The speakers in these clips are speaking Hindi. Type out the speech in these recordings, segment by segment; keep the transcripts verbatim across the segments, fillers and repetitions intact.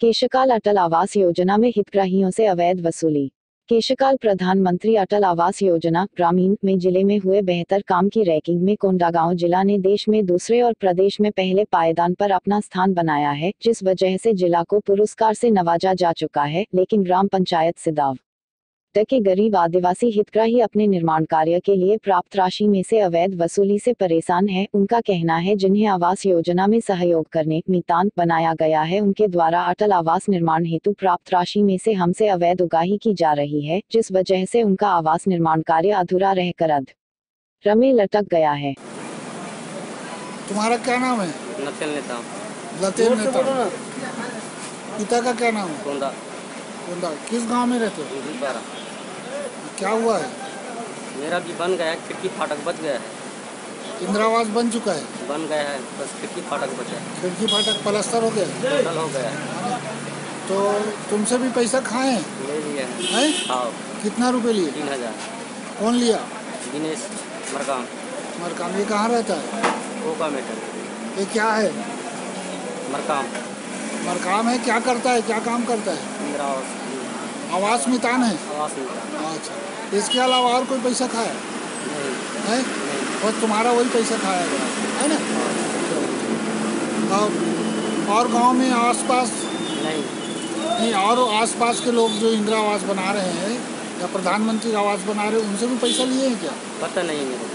केशकाल अटल आवास योजना में हितग्राहियों से अवैध वसूली। केशकाल प्रधानमंत्री अटल आवास योजना ग्रामीण में जिले में हुए बेहतर काम की रैंकिंग में कोंडागांव जिला ने देश में दूसरे और प्रदेश में पहले पायदान पर अपना स्थान बनाया है, जिस वजह से जिला को पुरस्कार से नवाजा जा चुका है। लेकिन ग्राम पंचायत सिदाव के गरीब आदिवासी हितग्राही अपने निर्माण कार्य के लिए प्राप्त राशि में से अवैध वसूली से परेशान है। उनका कहना है जिन्हें आवास योजना में सहयोग करने मितान बनाया गया है, उनके द्वारा अटल आवास निर्माण हेतु प्राप्त राशि में से हमसे अवैध उगाही की जा रही है, जिस वजह से उनका आवास निर्माण कार्य अधूरा रहकर अध रमे लटक गया है। तुम्हारा क्या नाम है? लतेल नेता। लतेल नेता। पिता का क्या नाम है? गोंदा। गोंदा। किस गांव में रहते हो? क्या हुआ है? मेरा भी बन गया है, खिड़की फाटक बच गया है। इंदिरा आवास बन चुका है? बन गया है, बस खिड़की फाटक बचा है। खिड़की फाटक प्लास्टर हो गया? टोटल हो गया है। तो तुमसे भी पैसा खाए हैं? ले लिए हैं? हाँ। कितना रुपए लिए? तीन हजार। कौन लिया? दिनेश मरकाम। मरकाम। ये कहाँ रहता है? ओका मेटर। ये क्या है? मरकाम। मरकाम है। क्या करता है? क्या काम करता है? इंदिरा आवास। आवास मितान है? आवास मितान। अच्छा। इसके अलावा और कोई पैसा खाया है? और तुम्हारा वही पैसा खाया गया है ना? और, और गांव में आसपास नहीं नहीं और आसपास के लोग जो इंदिरा आवास बना रहे हैं या प्रधानमंत्री आवास बना रहे हैं, उनसे भी पैसा लिए हैं क्या? पता नहीं मेरे।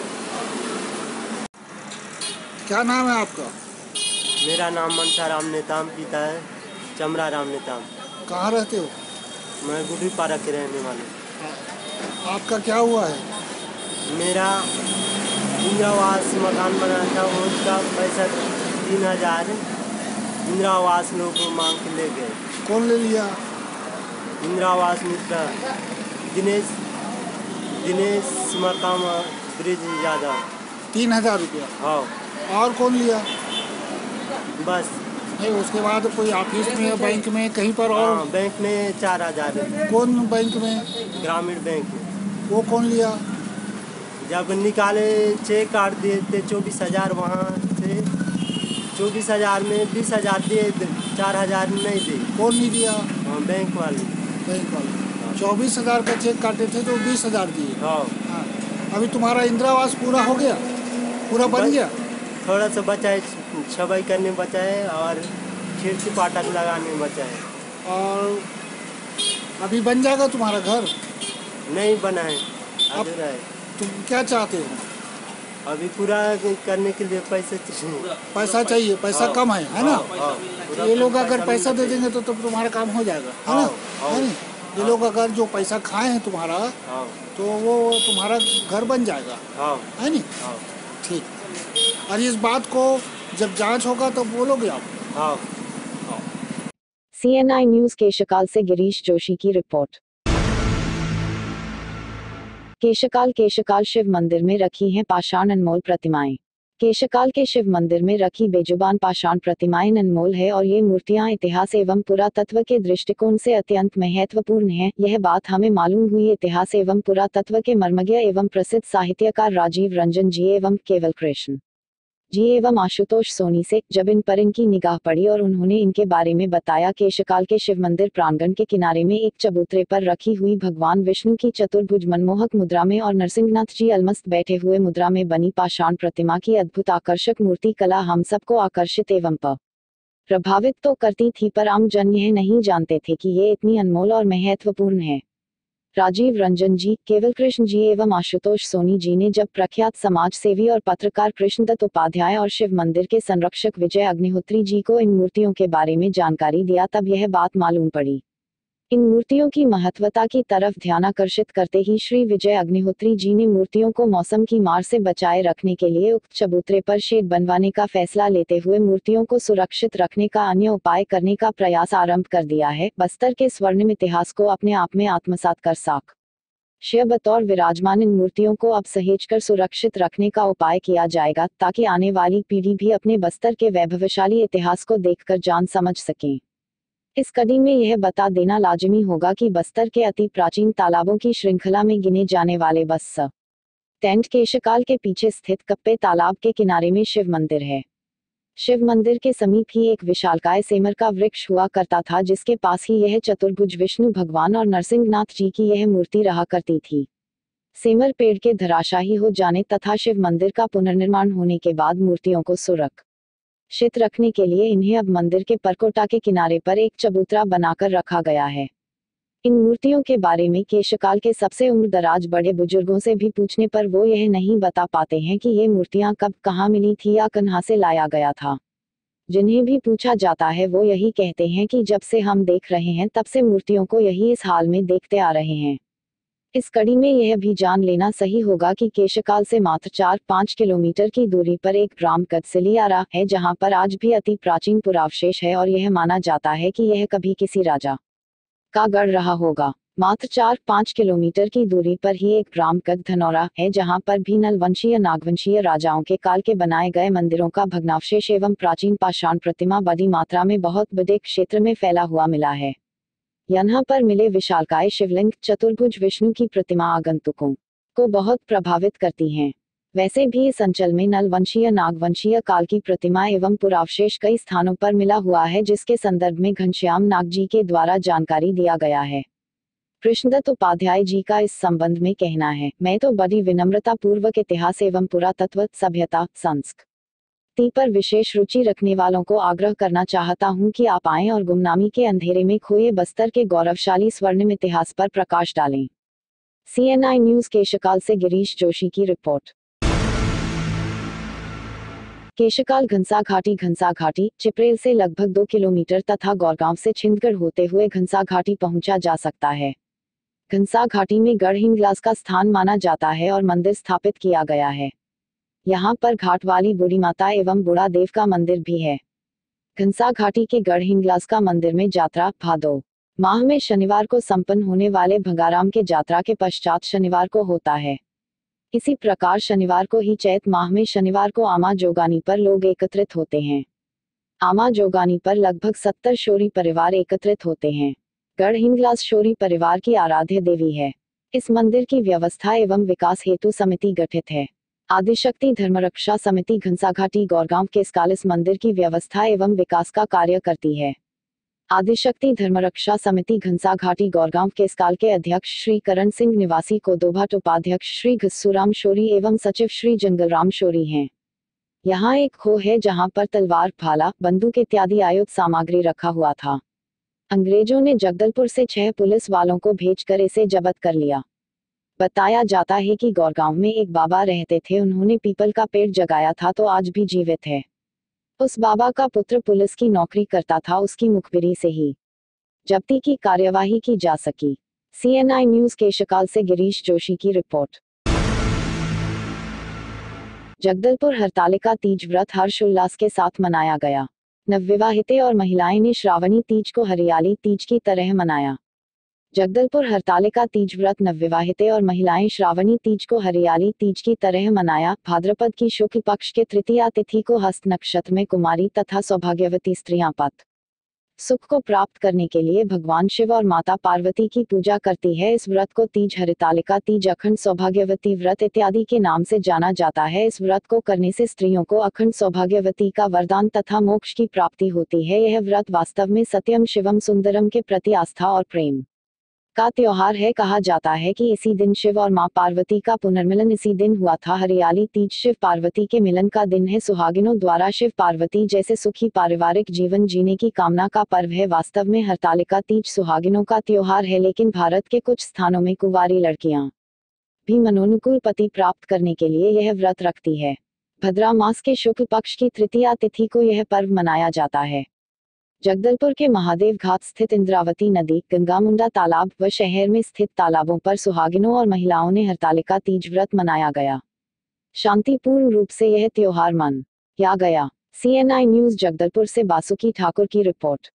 क्या नाम है आपका? मेरा नाम मनसा राम नेताम, पिता है चमरा राम नेताम। कहाँ रहते हो? मैं गुडी पारा के रहने वाले। आपका क्या हुआ है? मेरा इंदिरा आवास मकान बना था, उसका पैसा तीन हजार इंदिरा आवास लोग को मांग के ले गए। कौन ले लिया? इंदिरा आवास मित्र दिनेश दिनेश मकाम ब्रिज यादव। तीन हजार रुपया? हाँ। और कौन लिया? बस नहीं, उसके बाद कोई ऑफिस में या बैंक में कहीं पर और? हाँ, बैंक में चार हजार। कौन बैंक में? ग्रामीण बैंक में। वो कौन लिया? जब निकाले चेक काट दिए थे चौबीस हजार वहाँ से, चौबीस हजार में बीस हजार दिए, चार हजार नहीं दिए। कौन नहीं दिया? हाँ, बैंक वाले। बैंक वाले। चौबीस हजार का चेक काटे थे तो बीस हजार दिए। हाँ। हाँ। अभी तुम्हारा इंदिरा आवास पूरा हो गया? पूरा बन गया? थोड़ा सा बचा है, छबाई करने में बचा है और खिड़की फाटक लगाने में बचा है। और अभी बन जाएगा तुम्हारा घर? नहीं बना है, अब अधूरा है। तुम क्या चाहते हो? अभी पूरा करने के लिए पैसे चाहिए। पैसा चाहिए? पैसा हाँ, कम है है ना? हाँ, हाँ। ये लोग अगर पैसा दे देंगे तो, तो तुम्हारा काम हो जाएगा, है ना? हाँ, है नहीं? ये लोग अगर जो पैसा खाए हैं तुम्हारा, हाँ, तो वो तुम्हारा घर बन जाएगा, हाँ, है नहीं? हाँ, ठीक। और इस बात को जब जांच होगा तो बोलोगे आप? हाँ। C N I news Keshkal से गिरीश जोशी की रिपोर्ट। केशकाल केशकाल शिव मंदिर में रखी हैं पाषाण अनमोल प्रतिमाएं। केशकाल के शिव मंदिर में रखी बेजुबान पाषाण प्रतिमाएं अनमोल है और ये मूर्तियां इतिहास एवं पुरातत्व के दृष्टिकोण से अत्यंत महत्वपूर्ण हैं। यह बात हमें मालूम हुई इतिहास एवं पुरातत्व के मर्मज्ञ एवं प्रसिद्ध साहित्यकार राजीव रंजन जी एवं केवल कृष्ण जी एवं आशुतोष सोनी से, जब इन पर इनकी निगाह पड़ी और उन्होंने इनके बारे में बताया। केशकाल के शिव मंदिर प्रांगण के किनारे में एक चबूतरे पर रखी हुई भगवान विष्णु की चतुर्भुज मनमोहक मुद्रा में और नरसिंहनाथ जी अलमस्त बैठे हुए मुद्रा में बनी पाषाण प्रतिमा की अद्भुत आकर्षक मूर्ति कला हम सबको आकर्षित एवं प प्रभावित तो करती थी, पर आम जन यह नहीं जानते थे कि ये इतनी अनमोल और महत्वपूर्ण है। राजीव रंजन जी, केवल कृष्ण जी एवं आशुतोष सोनी जी ने जब प्रख्यात समाज सेवी और पत्रकार कृष्णदत्त उपाध्याय और शिव मंदिर के संरक्षक विजय अग्निहोत्री जी को इन मूर्तियों के बारे में जानकारी दिया, तब यह बात मालूम पड़ी। इन मूर्तियों की महत्वता की तरफ ध्यानाकर्षित करते ही श्री विजय अग्निहोत्री जी ने मूर्तियों को मौसम की मार से बचाए रखने के लिए उक्त चबूतरे पर शेड बनवाने का फैसला लेते हुए मूर्तियों को सुरक्षित रखने का अन्य उपाय करने का प्रयास आरंभ कर दिया है। बस्तर के स्वर्णिम इतिहास को अपने आप में आत्मसात कर साक शिव बतौर विराजमान इन मूर्तियों को अब सहेजकर सुरक्षित रखने का उपाय किया जाएगा, ताकि आने वाली पीढ़ी भी अपने बस्तर के वैभवशाली इतिहास को देखकर जान समझ सकें। इस कड़ी में यह बता देना लाजिमी होगा कि बस्तर के अति प्राचीन तालाबों की श्रृंखला में गिने जाने वाले बस टेंट केशकाल के पीछे स्थित कप्पे तालाब के किनारे में शिव मंदिर है। शिव मंदिर के समीप ही एक विशालकाय सेमर का वृक्ष हुआ करता था, जिसके पास ही यह चतुर्भुज विष्णु भगवान और नरसिंहनाथ जी की यह मूर्ति रहा करती थी। सेमर पेड़ के धराशायी हो जाने तथा शिव मंदिर का पुनर्निर्माण होने के बाद मूर्तियों को सुरक्षित रखने के लिए इन्हें अब मंदिर के परकोटा के किनारे पर एक चबूतरा बनाकर रखा गया है। इन मूर्तियों के बारे में केशकाल के सबसे उम्र दराज बड़े बुजुर्गों से भी पूछने पर वो यह नहीं बता पाते हैं कि ये मूर्तियां कब कहाँ मिली थी या कहाँ से लाया गया था। जिन्हें भी पूछा जाता है वो यही कहते हैं कि जब से हम देख रहे हैं तब से मूर्तियों को यही इस हाल में देखते आ रहे हैं। इस कड़ी में यह भी जान लेना सही होगा कि केशकाल से मात्र चार पाँच किलोमीटर की दूरी पर एक ग्राम कदसिलियारा है, जहां पर आज भी अति प्राचीन पुरावशेष है और यह माना जाता है कि यह कभी किसी राजा का गढ़ रहा होगा। मात्र चार पाँच किलोमीटर की दूरी पर ही एक ग्राम कद धनौरा है, जहां पर भी नलवंशीय नागवंशीय राजाओं के काल के बनाए गए मंदिरों का भग्नावशेष एवं प्राचीन पाषाण प्रतिमा बड़ी मात्रा में बहुत बड़े क्षेत्र में फैला हुआ मिला है। यहाँ पर मिले विशालकाय शिवलिंग, चतुर्भुज विष्णु की प्रतिमा आगंतुकों को बहुत प्रभावित करती हैं। वैसे भी इस अंचल में नलवंशीय नागवंशीय काल की प्रतिमा एवं पुरावशेष कई स्थानों पर मिला हुआ है, जिसके संदर्भ में घनश्याम नाग जी के द्वारा जानकारी दिया गया है। कृष्णदत्त उपाध्याय जी का इस संबंध में कहना है, मैं तो बड़ी विनम्रता पूर्वक इतिहास एवं पुरातत्व, सभ्यता, संस्कृति पर विशेष रुचि रखने वालों को आग्रह करना चाहता हूं कि आप आएं और गुमनामी के अंधेरे में खोए बस्तर के गौरवशाली स्वर्णिम इतिहास पर प्रकाश डालें। C N I news Keshkal से गिरीश जोशी की रिपोर्ट। केशकाल घनसा घाटी घनसा घाटी चिपरेल से लगभग दो किलोमीटर तथा गौरगांव से छिंदगढ़ होते हुए घनसा घाटी पहुंचा जा सकता है। घनसा घाटी में गढ़ हिंगलाज का स्थान माना जाता है और मंदिर स्थापित किया गया है। यहाँ पर घाट वाली बूढ़ी माता एवं बूढ़ा देव का मंदिर भी है। घनसा घाटी के गढ़ हिंगलाज का मंदिर में यात्रा भादो माह में शनिवार को संपन्न होने वाले भंगाराम के यात्रा के पश्चात शनिवार को होता है। इसी प्रकार शनिवार को ही चैत माह में शनिवार को आमा जोगानी पर लोग एकत्रित होते हैं। आमा जोगानी पर लगभग सत्तर शोरी परिवार एकत्रित होते हैं। गढ़ हिंगलाज शोरी परिवार की आराध्य देवी है। इस मंदिर की व्यवस्था एवं विकास हेतु समिति गठित है। आदिशक्ति धर्मरक्षा समिति घनसाघाटी गौरगांव केशकाल इस मंदिर की व्यवस्था एवं विकास का कार्य करती है। आदिशक्ति धर्मरक्षा समिति घनसाघाटी गौरगांव केशकाल के अध्यक्ष श्री करण सिंह निवासी कोदोभाट, उपाध्यक्ष श्री घस्सूराम शोरी एवं सचिव श्री जंगलराम शोरी हैं। यहाँ एक खो है जहाँ पर तलवार, भाला, बंदूक इत्यादि आयुध सामग्री रखा हुआ था। अंग्रेजों ने जगदलपुर से छह पुलिस वालों को भेजकर इसे जब्त कर लिया। बताया जाता है कि गौरगांव में एक बाबा रहते थे, उन्होंने पीपल का पेड़ जगाया था तो आज भी जीवित है। उस बाबा का पुत्र पुलिस की नौकरी करता था, उसकी मुखबिरी से ही जब्ती की कार्यवाही की जा सकी। C N I news Keshkal से गिरीश जोशी की रिपोर्ट। जगदलपुर हरतालिका तीज व्रत हर्षोल्लास के साथ मनाया गया। नवविवाहिते और महिलाएं ने श्रावणी तीज को हरियाली तीज की तरह मनाया। जगदलपुर हरतालिका तीज व्रत नवविवाहिते और महिलाएं श्रावणी तीज को हरियाली तीज की तरह मनाया। भाद्रपद की शुक्ल पक्ष के तृतीया तिथि को हस्त नक्षत्र में कुमारी तथा सौभाग्यवती स्त्रियां पत सुख को प्राप्त करने के लिए भगवान शिव और माता पार्वती की पूजा करती है। इस व्रत को तीज हरितालिका तीज, अखंड सौभाग्यवती व्रत इत्यादि के नाम से जाना जाता है। इस व्रत को करने से स्त्रियों को अखंड सौभाग्यवती का वरदान तथा मोक्ष की प्राप्ति होती है। यह व्रत वास्तव में सत्यम शिवम सुंदरम के प्रति आस्था और प्रेम का त्योहार है। कहा जाता है कि इसी दिन शिव और मां पार्वती का पुनर्मिलन इसी दिन हुआ था। हरियाली तीज शिव पार्वती के मिलन का दिन है। सुहागिनों द्वारा शिव पार्वती जैसे सुखी पारिवारिक जीवन जीने की कामना का पर्व है। वास्तव में हरतालिका तीज सुहागिनों का त्योहार है, लेकिन भारत के कुछ स्थानों में कुंवारी लड़कियां भी मनोनुकूल पति प्राप्त करने के लिए यह व्रत रखती है। भद्रा मास के शुक्ल पक्ष की तृतीया तिथि को यह पर्व मनाया जाता है। जगदलपुर के महादेव घाट स्थित इंद्रावती नदी, गंगामुंडा तालाब व शहर में स्थित तालाबों पर सुहागिनों और महिलाओं ने हरतालिका तीज व्रत मनाया गया। शांतिपूर्ण रूप से यह त्योहार मनाया गया। C N I news Jagdalpur से बासुकी ठाकुर की रिपोर्ट।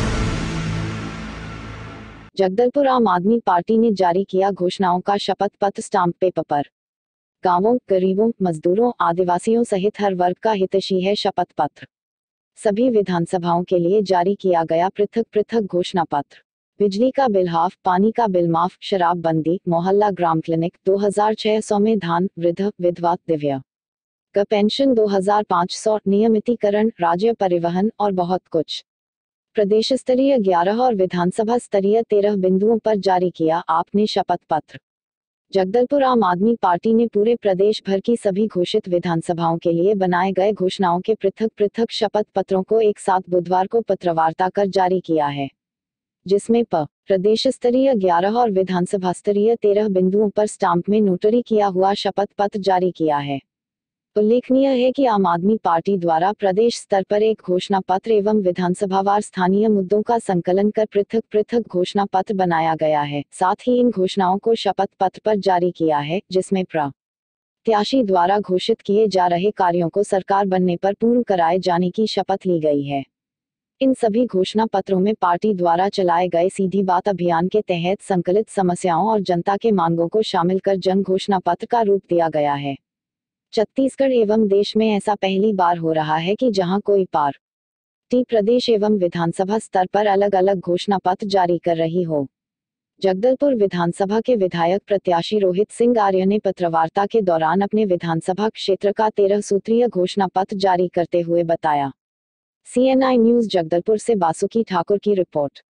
जगदलपुर आम आदमी पार्टी ने जारी किया घोषणाओं का शपथ पत्र स्टाम्प पेपर पर। गांवों, गरीबों, मजदूरों, आदिवासियों सहित हर वर्ग का हितैषी है शपथ पत्र। सभी विधानसभाओं के लिए जारी किया गया पृथक पृथक घोषणा पत्र। बिजली का बिल हाफ, पानी का बिल माफ, शराब बंदी, मोहल्ला ग्राम क्लिनिक, दो हजार छह सौ में धान, वृद्ध, विधवा, दिव्य ग पेंशन दो हज़ार पाँच सौ, नियमितीकरण, राज्य परिवहन और बहुत कुछ। प्रदेश स्तरीय ग्यारह और विधानसभा स्तरीय तेरह बिंदुओं पर जारी किया आपने शपथ पत्र। जगदलपुर आम आदमी पार्टी ने पूरे प्रदेश भर की सभी घोषित विधानसभाओं के लिए बनाए गए घोषणाओं के पृथक पृथक शपथ पत्रों को एक साथ बुधवार को पत्रवार्ता कर जारी किया है, जिसमें प प्रदेश स्तरीय ग्यारह और विधानसभा स्तरीय तेरह बिंदुओं पर स्टाम्प में नोटरी किया हुआ शपथ पत्र जारी किया है। उल्लेखनीय है कि आम आदमी पार्टी द्वारा प्रदेश स्तर पर एक घोषणा पत्र एवं विधानसभावार स्थानीय मुद्दों का संकलन कर पृथक पृथक घोषणा पत्र बनाया गया है। साथ ही इन घोषणाओं को शपथ पत्र पर जारी किया है, जिसमें प्रत्याशी द्वारा घोषित किए जा रहे कार्यों को सरकार बनने पर पूर्ण कराए जाने की शपथ ली गई है। इन सभी घोषणा पत्रों में पार्टी द्वारा चलाए गए सीधी बात अभियान के तहत संकलित समस्याओं और जनता के मांगों को शामिल कर जन घोषणा पत्र का रूप दिया गया है। छत्तीसगढ़ एवं देश में ऐसा पहली बार हो रहा है कि जहां कोई पार्टी प्रदेश एवं विधानसभा स्तर पर अलग अलग घोषणा पत्र जारी कर रही हो। जगदलपुर विधानसभा के विधायक प्रत्याशी रोहित सिंह आर्य ने पत्रवार्ता के दौरान अपने विधानसभा क्षेत्र का तेरह सूत्रीय घोषणा पत्र जारी करते हुए बताया। सीएनआई न्यूज जगदलपुर से बासुकी ठाकुर की रिपोर्ट।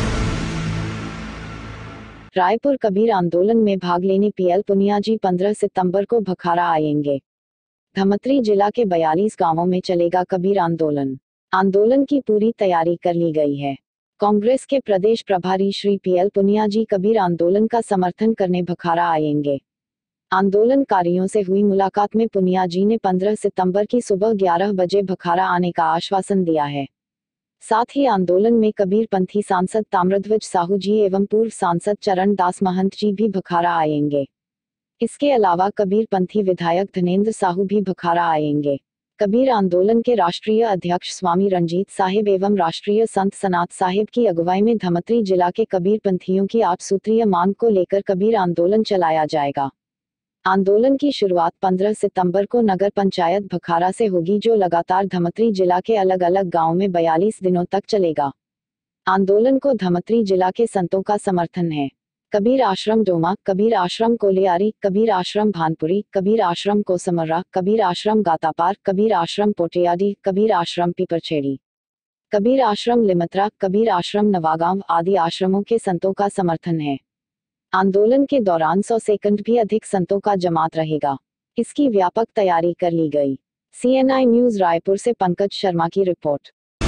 रायपुर कबीर आंदोलन में भाग लेने पीएल पुनियाजी पंद्रह सितंबर को भखारा आएंगे। धमतरी जिला के बयालीस गांवों में चलेगा कबीर आंदोलन। आंदोलन की पूरी तैयारी कर ली गई है। कांग्रेस के प्रदेश प्रभारी श्री पीएल पुनियाजी कबीर आंदोलन का समर्थन करने भखारा आएंगे। आंदोलनकारियों से हुई मुलाकात में पुनियाजी ने पंद्रह सितंबर की सुबह ग्यारह बजे भखारा आने का आश्वासन दिया है। साथ ही आंदोलन में कबीरपंथी सांसद ताम्रध्वज साहू जी एवं पूर्व सांसद चरण दास महंत जी भी भखारा आएंगे। इसके अलावा कबीरपंथी विधायक धनेंद्र साहू भी भखारा आएंगे। कबीर आंदोलन के राष्ट्रीय अध्यक्ष स्वामी रंजीत साहिब एवं राष्ट्रीय संत सनात साहिब की अगुवाई में धमतरी जिला के कबीरपंथियों की आठ सूत्रीय मांग को लेकर कबीर आंदोलन चलाया जाएगा। आंदोलन की शुरुआत पंद्रह सितंबर को नगर पंचायत भखारा से होगी, जो लगातार धमतरी जिला के अलग अलग गांवों में बयालीस दिनों तक चलेगा। आंदोलन को धमतरी जिला के संतों का समर्थन है। कबीर आश्रम डोमा, कबीर आश्रम कोलियारी, कबीर आश्रम भानपुरी, कबीर आश्रम कोसमर्रा, कबीर आश्रम गातापार, कबीर आश्रम पोटियाडी, कबीर आश्रम पिपरछेड़ी, कबीर आश्रम लिमत्रा, कबीर आश्रम नवागांव आदि आश्रमों के संतों का समर्थन है। आंदोलन के दौरान सौ सेकंड भी अधिक संतों का जमात रहेगा। इसकी व्यापक तैयारी कर ली गई। सीएनआई न्यूज रायपुर से पंकज शर्मा की रिपोर्ट।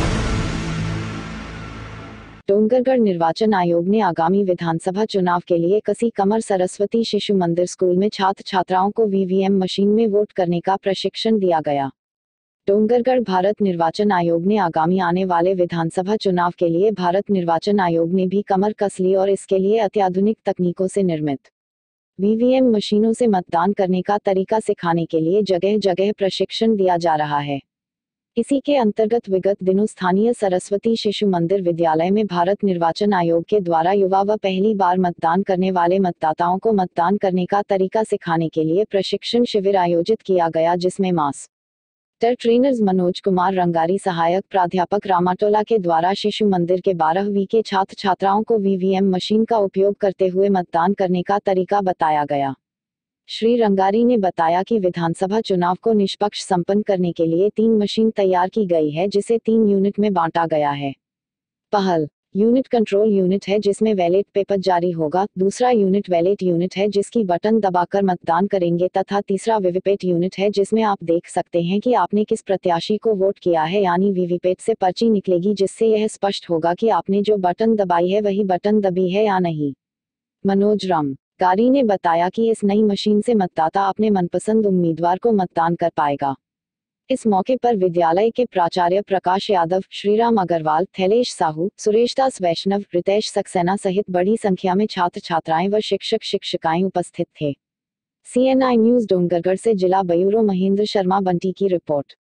डोंगरगढ़ निर्वाचन आयोग ने आगामी विधानसभा चुनाव के लिए कसी कमर सरस्वती शिशु मंदिर स्कूल में छात्र छात्राओं को वीवीएम मशीन में वोट करने का प्रशिक्षण दिया गया। डोंगरगढ़ भारत निर्वाचन आयोग ने आगामी आने वाले विधानसभा चुनाव के लिए भारत निर्वाचन आयोग ने भी कमर कस ली और इसके लिए अत्याधुनिक तकनीकों से निर्मित वीवीएम मशीनों से मतदान करने का तरीका सिखाने के लिए जगह जगह प्रशिक्षण दिया जा रहा है। इसी के अंतर्गत विगत दिनों स्थानीय सरस्वती शिशु मंदिर विद्यालय में भारत निर्वाचन आयोग के द्वारा युवा व पहली बार मतदान करने वाले मतदाताओं को मतदान करने का तरीका सिखाने के लिए प्रशिक्षण शिविर आयोजित किया गया, जिसमें मास टर ट्रेनर्स मनोज कुमार रंगारी, सहायक प्राध्यापक रामाटोला के द्वारा शिशु मंदिर के बारहवीं के छात्र छात्राओं को वीवीएम मशीन का उपयोग करते हुए मतदान करने का तरीका बताया गया। श्री रंगारी ने बताया कि विधानसभा चुनाव को निष्पक्ष संपन्न करने के लिए तीन मशीन तैयार की गई है, जिसे तीन यूनिट में बांटा गया है। पहल यूनिट कंट्रोल यूनिट है, जिसमें बैलेट पेपर जारी होगा। दूसरा यूनिट वैलेट यूनिट है, जिसकी बटन दबाकर मतदान करेंगे, तथा तीसरा वीवीपैट यूनिट है, जिसमें आप देख सकते हैं कि आपने किस प्रत्याशी को वोट किया है, यानी वीवीपैट से पर्ची निकलेगी, जिससे यह स्पष्ट होगा कि आपने जो बटन दबाई है वही बटन दबी है या नहीं। मनोज रंगारी ने बताया कि इस नई मशीन से मतदाता अपने मनपसंद उम्मीदवार को मतदान कर पाएगा। इस मौके पर विद्यालय के प्राचार्य प्रकाश यादव, श्रीराम अग्रवाल, थैलेश साहू, सुरेश दास वैष्णव, रितेश सक्सेना सहित बड़ी संख्या में छात्र छात्राएं व शिक्षक शिक्षिकाएं उपस्थित थे। सीएनआई न्यूज डोंगरगढ़ से जिला ब्यूरो महेंद्र शर्मा बंटी की रिपोर्ट।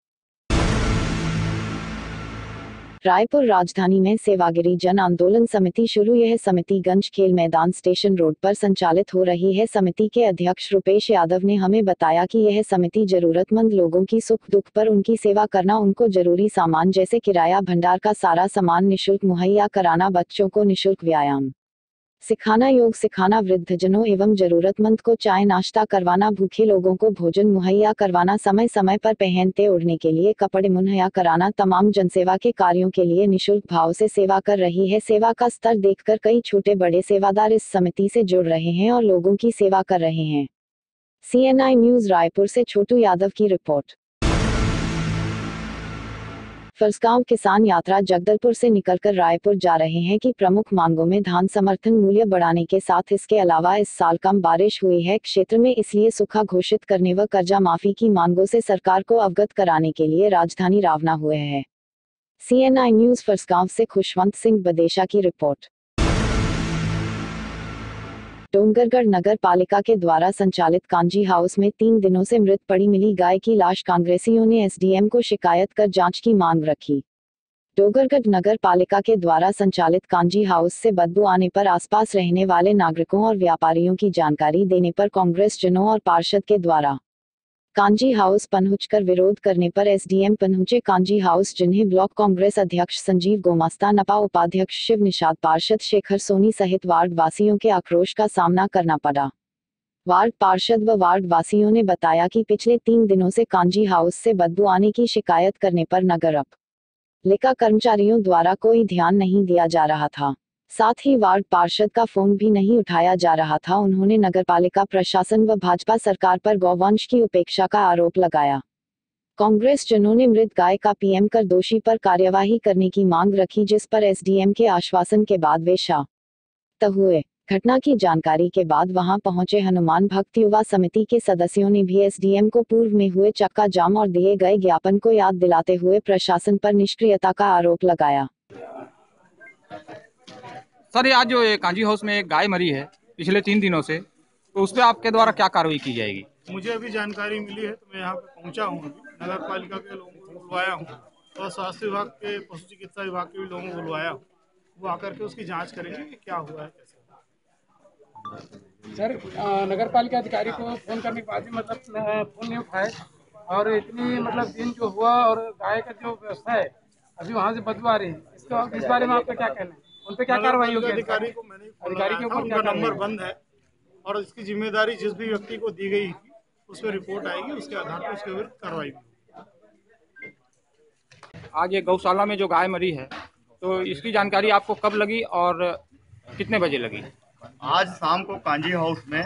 रायपुर राजधानी में सेवागिरी जन आंदोलन समिति शुरू। यह समिति गंज खेल मैदान स्टेशन रोड पर संचालित हो रही है। समिति के अध्यक्ष रुपेश यादव ने हमें बताया कि यह समिति जरूरतमंद लोगों की सुख दुख पर उनकी सेवा करना, उनको जरूरी सामान जैसे किराया, भंडार का सारा सामान निशुल्क मुहैया कराना, बच्चों को निशुल्क व्यायाम सिखाना योग सिखाना, वृद्धजनों एवं जरूरतमंद को चाय नाश्ता करवाना, भूखे लोगों को भोजन मुहैया करवाना, समय समय पर पहनते ओढ़ने के लिए कपड़े मुहैया कराना, तमाम जनसेवा के कार्यों के लिए निशुल्क भाव से सेवा कर रही है। सेवा का स्तर देखकर कई छोटे बड़े सेवादार इस समिति से जुड़ रहे हैं और लोगों की सेवा कर रहे हैं। C N I news Raipur से छोटू यादव की रिपोर्ट। फरसगांव किसान यात्रा जगदलपुर से निकलकर रायपुर जा रहे हैं कि प्रमुख मांगों में धान समर्थन मूल्य बढ़ाने के साथ इसके अलावा इस साल कम बारिश हुई है क्षेत्र में, इसलिए सूखा घोषित करने व कर्जा माफी की मांगों से सरकार को अवगत कराने के लिए राजधानी रवाना हुए हैं। C N I news Farasgaon से खुशवंत सिंह बदेशा की रिपोर्ट। डोंगरगढ़ नगर पालिका के द्वारा संचालित कांजी हाउस में तीन दिनों से मृत पड़ी मिली गाय की लाश, कांग्रेसियों ने एस डी एम को शिकायत कर जांच की मांग रखी। डोंगरगढ़ नगर पालिका के द्वारा संचालित कांजी हाउस से बदबू आने पर आसपास रहने वाले नागरिकों और व्यापारियों की जानकारी देने पर कांग्रेस जनों और पार्षद के द्वारा कांजी हाउस पहुंचकर विरोध करने पर एस डी एम पहुंचे कांजी हाउस, जिन्हें ब्लॉक कांग्रेस अध्यक्ष संजीव गोमास्ता, नपा उपाध्यक्ष शिव निषाद, पार्षद शेखर सोनी सहित वार्ड वासियों के आक्रोश का सामना करना पड़ा। वार्ड पार्षद व वार्ड वासियों ने बताया कि पिछले तीन दिनों से कांजी हाउस से बदबू आने की शिकायत करने पर नगर पालिका कर्मचारियों द्वारा कोई ध्यान नहीं दिया जा रहा था, साथ ही वार्ड पार्षद का फोन भी नहीं उठाया जा रहा था। उन्होंने नगरपालिका प्रशासन व भाजपा सरकार पर गौवंश की उपेक्षा का आरोप लगाया। कांग्रेस जनों ने मृत गाय का पीएम कर दोषी पर कार्यवाही करने की मांग रखी, जिस पर एस डी एम के आश्वासन के बाद वे शांत हुए। घटना की जानकारी के बाद वहां पहुंचे हनुमान भक्त युवा समिति के सदस्यों ने भी एस डी एम को पूर्व में हुए चक्का जाम और दिए गए ज्ञापन को याद दिलाते हुए प्रशासन पर निष्क्रियता का आरोप लगाया। सर, ये आज जो ये कांजी हाउस में एक गाय मरी है पिछले तीन दिनों से, तो उस पर आपके द्वारा क्या कार्रवाई की जाएगी? मुझे अभी जानकारी मिली है तो मैं यहाँ पे पहुँचा हूँ। नगर पालिका के लोगों को बुलवाया हूँ और स्वास्थ्य विभाग के, पशु चिकित्सा विभाग के भी लोगों को बुलवाया हूँ। वो आकर के उसकी जांच करेंगे कि क्या हुआ है, कैसे हुआ। सर, नगर पालिका अधिकारी को फोन करने के बाद भी मतलब फोन नहीं उठाए और इतनी मतलब दिन जो हुआ और गाय का जो व्यवस्था है अभी वहाँ से बदबू आ रही है, इसको इस बारे में आपका क्या कहना है? उन पे क्या कार्रवाई होगी? अधिकारी को मैंने अधिकारी के ऊपर उनका नंबर बंद है और इसकी जिम्मेदारी जिस भी व्यक्ति को दी गई थी उस पर रिपोर्ट आएगी, उसके आधार पर उसके विरुद्ध कार्रवाई होगी। आज ये गौशाला में जो गाय मरी है, तो इसकी जानकारी आपको कब लगी और कितने बजे लगी? आज शाम को कांजी हाउस में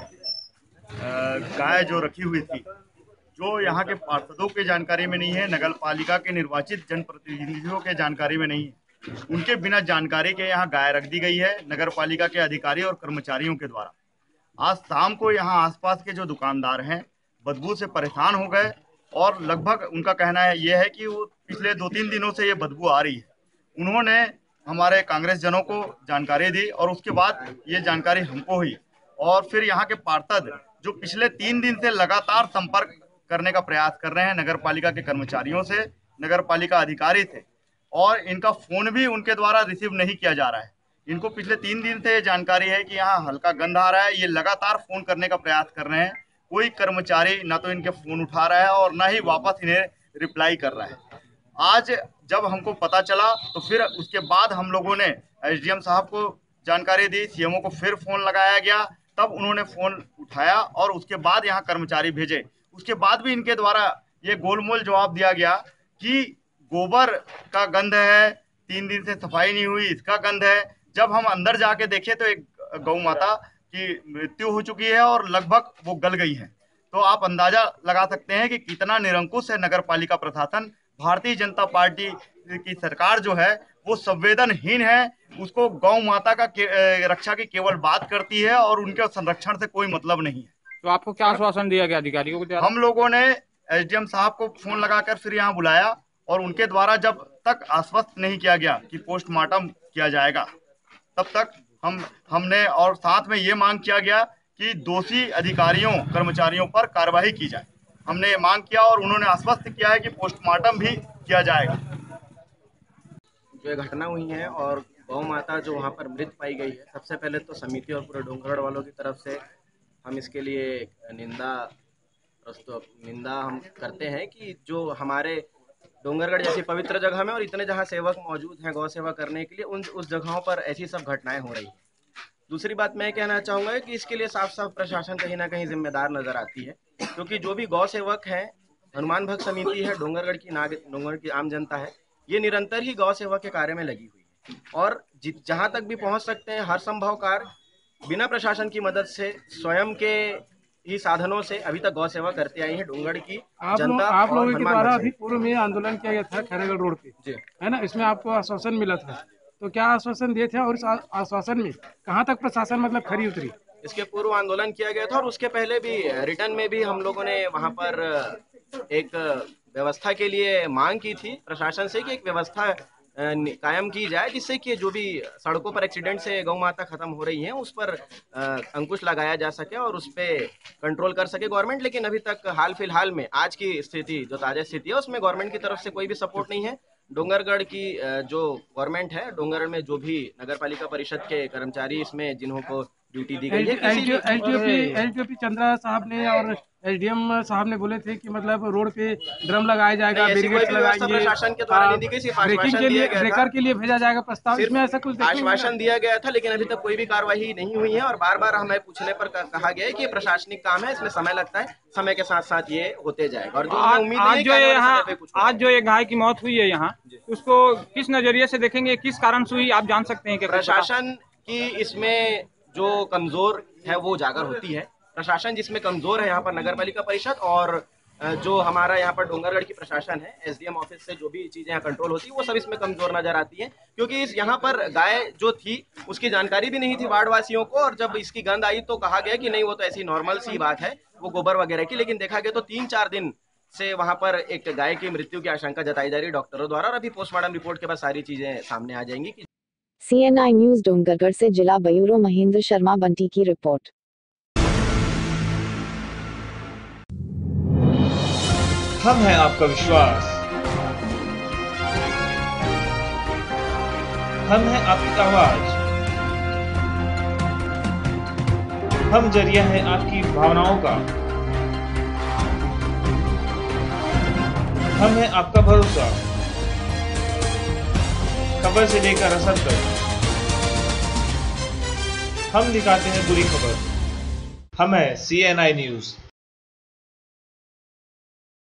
गाय जो रखी हुई थी, जो यहाँ के पार्षदों के जानकारी में नहीं है, नगर पालिका के निर्वाचित जनप्रतिनिधियों के जानकारी में नहीं है, उनके बिना जानकारी के यहाँ गाय रख दी गई है नगर पालिका के अधिकारी और कर्मचारियों के द्वारा। आज शाम को यहाँ आसपास के जो दुकानदार हैं बदबू से परेशान हो गए और लगभग उनका कहना है ये है कि वो पिछले दो तीन दिनों से ये बदबू आ रही है। उन्होंने हमारे कांग्रेस जनों को जानकारी दी और उसके बाद ये जानकारी हमको हुई और फिर यहाँ के पार्षद जो पिछले तीन दिन से लगातार संपर्क करने का प्रयास कर रहे हैं नगर पालिका के कर्मचारियों से, नगर पालिका अधिकारी थे, और इनका फोन भी उनके द्वारा रिसीव नहीं किया जा रहा है। इनको पिछले तीन दिन से ये जानकारी है कि यहाँ हल्का गंध आ रहा है। ये लगातार फोन करने का प्रयास कर रहे हैं, कोई कर्मचारी ना तो इनके फोन उठा रहा है और ना ही वापस इन्हें रिप्लाई कर रहा है। आज जब हमको पता चला तो फिर उसके बाद हम लोगों ने एस डी एम साहब को जानकारी दी, सी एम ओ को फिर फोन लगाया गया, तब उन्होंने फोन उठाया और उसके बाद यहाँ कर्मचारी भेजे। उसके बाद भी इनके द्वारा ये गोलमोल जवाब दिया गया कि गोबर का गंध है, तीन दिन से सफाई नहीं हुई, इसका गंध है। जब हम अंदर जाके देखे तो एक गौ माता की मृत्यु हो चुकी है और लगभग वो गल गई है। तो आप अंदाजा लगा सकते हैं कि कितना निरंकुश है नगर पालिका प्रशासन। भारतीय जनता पार्टी की सरकार जो है वो संवेदनहीन है, उसको गौ माता का रक्षा की केवल बात करती है और उनके संरक्षण से कोई मतलब नहीं है। तो आपको क्या आश्वासन दिया गया अधिकारियों को? हम लोगों ने एस डी एम साहब को फोन लगाकर फिर यहाँ बुलाया और उनके द्वारा जब तक आश्वस्त नहीं किया गया कि पोस्टमार्टम किया जाएगा, तब तक हम हमने और साथ में ये मांग किया गया कि दोषी अधिकारियों कर्मचारियों पर कार्रवाई की जाए। हमने ये मांग किया और उन्होंने आश्वस्त किया है कि पोस्टमार्टम भी किया जाएगा। जो ये घटना हुई है और गौ माता जो वहाँ पर मृत पाई गई है, सबसे पहले तो समिति और पूरे डोंगरगढ़ वालों की तरफ से हम इसके लिए निंदा प्रस्तुत निंदा हम करते हैं कि जो हमारे डोंगरगढ़ जैसी पवित्र जगह में और इतने जहाँ सेवक मौजूद हैं गौ सेवा करने के लिए, उन उस जगहों पर ऐसी सब घटनाएं हो रही हैं। दूसरी बात मैं कहना चाहूँगा कि इसके लिए साफ साफ प्रशासन कहीं ना कहीं जिम्मेदार नजर आती है, क्योंकि जो भी गौ सेवक हैं, हनुमान भक्त समिति है, डोंगरगढ़ की नाग डोंगरगढ़ की आम जनता है, ये निरंतर ही गौ सेवा के कार्य में लगी हुई है और जहाँ तक भी पहुँच सकते हैं हर संभव कार्य बिना प्रशासन की मदद से स्वयं के ही साधनों से अभी तक गौ सेवा करते आई है डोंगरगढ़ की आप लो, जनता। आप लोगों के हनुमान द्वारा भक्त अभी पूर्व में आंदोलन किया गया था खैरागढ़ रोड पे, जी है ना, इसमें आपको आश्वासन मिला था, तो क्या आश्वासन दिए थे और इस आ- आश्वासन में कहाँ तक प्रशासन मतलब खरी उतरी? इसके पूर्व आंदोलन किया गया था और उसके पहले भी रिटर्न में भी हम लोगों ने वहां पर एक व्यवस्था के लिए मांग की थी प्रशासन से कि एक व्यवस्था अ, नि- कायम की जाए जिससे कि जो भी सड़कों पर एक्सीडेंट से गौ माता खत्म हो रही हैं उस पर अ, अंकुश लगाया जा सके और उस पर कंट्रोल कर सके गवर्नमेंट। लेकिन अभी तक हाल फिलहाल में आज की स्थिति जो ताजा स्थिति है उसमें गवर्नमेंट की तरफ से कोई भी सपोर्ट नहीं है। डोंगरगढ़ की अ, जो गवर्नमेंट है, डोंगरगढ़ में जो भी नगर पालिका परिषद के कर्मचारी इसमें जिन्हों को ड्यूटी दी गई है, किसी भी एलटीओपी एलटीओपी चंद्रा साहब ने और एसडीएम साहब ने बोले थे कि मतलब रोड पे ड्रम लगाया जाएगा, नहीं, ऐसी कोई बैरिकेड्स भी व्यवस्था लगाएंगे, प्रशासन के द्वारा नहीं दी गई, सिर्फ ब्रेकिंग आश्वासन के लिए दिया गया था। ब्रेकर के लिए भेजा जाएगा प्रस्ताव, सिर्फ इसमें ऐसा कुछ देखने को मिला? आश्वासन दिया गया था लेकिन अभी तक कोई भी कार्रवाई नहीं हुई है और बार बार हमें पूछने पर कहा गया है कि ये प्रशासनिक काम है, इसमें समय लगता है, समय के साथ साथ ये होते जाएगा। और जो आज उम्मीद आज है जो ये यहाँ आज जो ये गाय की मौत हुई है यहाँ, उसको किस नजरिए से देखेंगे, किस कारण से हुई, आप जान सकते हैं? प्रशासन की इसमें जो कमजोर है वो उजागर होती है। प्रशासन जिसमें कमजोर है यहाँ पर नगर पालिका परिषद और जो हमारा यहाँ पर डोंगरगढ़ की प्रशासन है, एसडीएम ऑफिस से जो भी चीजें यहाँ कंट्रोल होती है वो सब इसमें कमजोर नजर आती है, क्योंकि इस यहाँ पर गाय जो थी उसकी जानकारी भी नहीं थी वार्ड वासियों को और जब इसकी गंध आई तो कहा गया कि नहीं वो तो ऐसी नॉर्मल सी बात है, वो गोबर वगैरह की। लेकिन देखा गया तो तीन चार दिन से वहां पर एक गाय की मृत्यु की आशंका जताई जा रही है डॉक्टरों द्वारा और अभी पोस्टमार्टम रिपोर्ट के बाद सारी चीजें सामने आ जाएंगी। सीएनआई न्यूज डोंगरगढ़ से जिला ब्यूरो महेंद्र शर्मा बंटी की रिपोर्ट। हम हैं आपका विश्वास, हम हैं आपकी आवाज, हम जरिया हैं आपकी भावनाओं का, हम हैं आपका भरोसा, खबर से लेकर रसद तक हम दिखाते हैं बुरी खबर। हम हैं सीएनआई न्यूज।